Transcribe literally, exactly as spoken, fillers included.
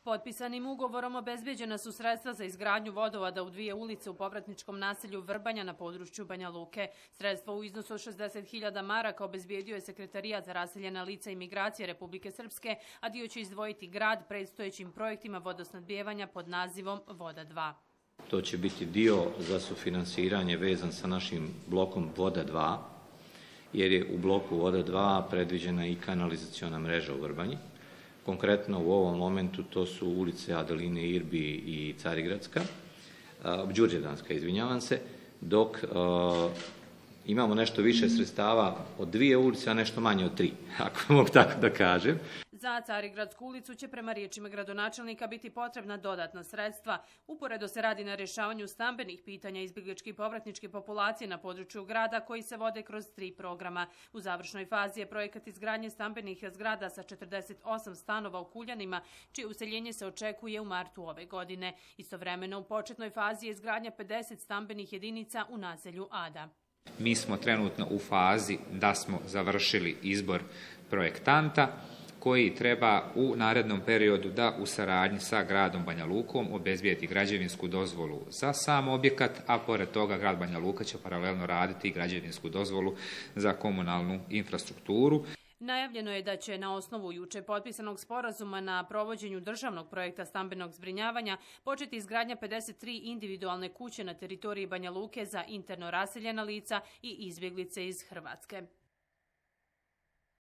Potpisanim ugovorom obezbeđena su sredstva za izgradnju vodovoda u dvije ulice u povratničkom naselju Vrbanja na području Banja Luke. Sredstva u iznosu od šezdeset hiljada maraka obezbijedio je Sekretarijat za raseljena lica i migracije Republike Srpske, a dio će izdvojiti grad predstojećim projektima vodosnabdijevanja pod nazivom Voda dva. To će biti dio za sufinansiranje vezan sa našim blokom Voda dva, jer je u bloku Voda dva predviđena i kanalizaciona mreža u Vrbanji. Konkretno u ovom momentu to su ulice Adeline Irbi i Carigradska, Đurđevdanska, izvinjavam se, dok uh, imamo nešto više sredstava od dvije ulice, a nešto manje od tri, ako mogu tako da kažem. Za Carigradsku ulicu će prema riječima gradonačelnika biti potrebna dodatna sredstva. Uporedo se radi na rješavanju stambenih pitanja izbjegličke i povratničke populacije na području grada koji se vode kroz tri programa. U završnoj fazi je projekat izgradnje stambenih zgrada sa četrdeset osam stanova u Kuljanima, čije useljenje se očekuje u martu ove godine. Istovremeno u početnoj fazi je izgradnja pedeset stambenih jedinica u naselju Ada. Mi smo trenutno u fazi da smo završili izbor projektanta koji treba u narednom periodu da u saradnji sa gradom Banja Lukom obezbijeti građevinsku dozvolu za sam objekat, a pored toga grad Banja Luka će paralelno raditi građevinsku dozvolu za komunalnu infrastrukturu. Najavljeno je da će na osnovu juče potpisanog sporazuma na provođenju državnog projekta stambenog zbrinjavanja početi izgradnja pedeset tri individualne kuće na teritoriji Banja Luke za interno raseljena lica i izbjeglice iz Hrvatske.